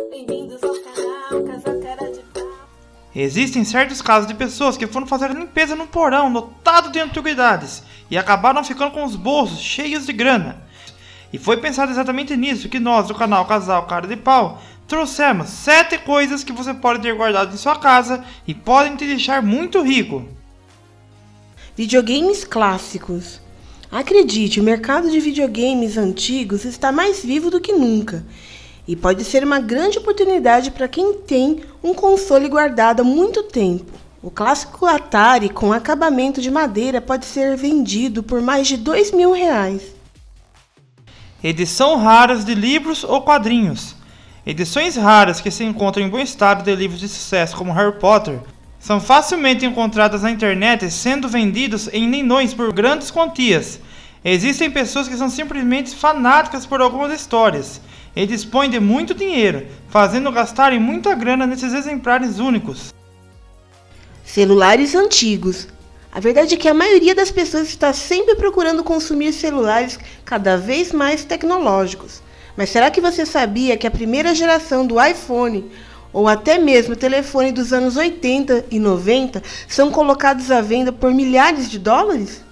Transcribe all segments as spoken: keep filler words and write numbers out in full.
Bem-vindos ao canal Casal Cara de Pau. Existem certos casos de pessoas que foram fazer a limpeza num porão lotado de antiguidades e acabaram ficando com os bolsos cheios de grana. E foi pensado exatamente nisso que nós, do canal Casal Cara de Pau, trouxemos sete coisas que você pode ter guardado em sua casa e podem te deixar muito rico. Videogames clássicos. Acredite, o mercado de videogames antigos está mais vivo do que nunca e pode ser uma grande oportunidade para quem tem um console guardado há muito tempo. O clássico Atari com acabamento de madeira pode ser vendido por mais de dois mil reais. Edição raras de livros ou quadrinhos. Edições raras que se encontram em bom estado de livros de sucesso como Harry Potter são facilmente encontradas na internet, sendo vendidos em leilões por grandes quantias. Existem pessoas que são simplesmente fanáticas por algumas histórias e dispõem de muito dinheiro, fazendo gastarem muita grana nesses exemplares únicos. Celulares antigos. A verdade é que a maioria das pessoas está sempre procurando consumir celulares cada vez mais tecnológicos. Mas será que você sabia que a primeira geração do iPhone ou até mesmo o telefone dos anos oitenta e noventa são colocados à venda por milhares de dólares?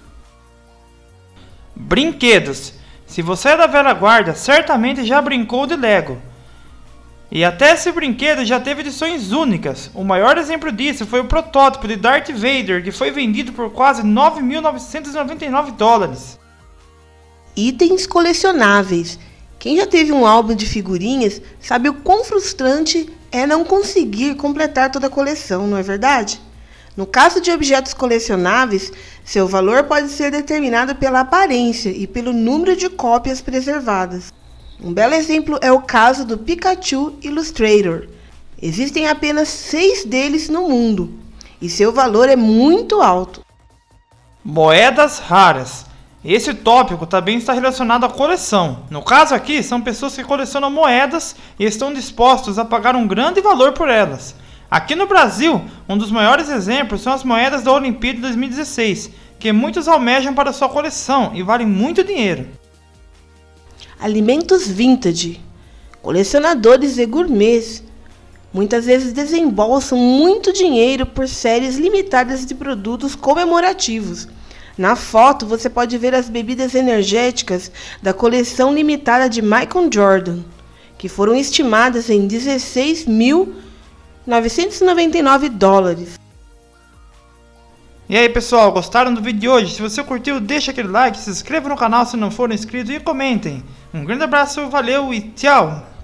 Brinquedos. Se você é da velha guarda, certamente já brincou de Lego. E até esse brinquedo já teve edições únicas. O maior exemplo disso foi o protótipo de Darth Vader, que foi vendido por quase nove mil novecentos e noventa e nove dólares. Itens colecionáveis. Quem já teve um álbum de figurinhas sabe o quão frustrante é não conseguir completar toda a coleção, não é verdade? No caso de objetos colecionáveis, seu valor pode ser determinado pela aparência e pelo número de cópias preservadas. Um belo exemplo é o caso do Pikachu Illustrator. Existem apenas seis deles no mundo e seu valor é muito alto. Moedas raras. Esse tópico também está relacionado à coleção. No caso aqui, são pessoas que colecionam moedas e estão dispostos a pagar um grande valor por elas. Aqui no Brasil, um dos maiores exemplos são as moedas da Olimpíada de dois mil e dezesseis, que muitos almejam para sua coleção e valem muito dinheiro. Alimentos vintage. Colecionadores e gourmets muitas vezes desembolsam muito dinheiro por séries limitadas de produtos comemorativos. Na foto você pode ver as bebidas energéticas da coleção limitada de Michael Jordan, que foram estimadas em dezesseis mil novecentos e noventa e nove dólares. E aí pessoal, gostaram do vídeo de hoje? Se você curtiu, deixa aquele like, se inscreva no canal se não for inscrito e comentem. Um grande abraço, valeu e tchau!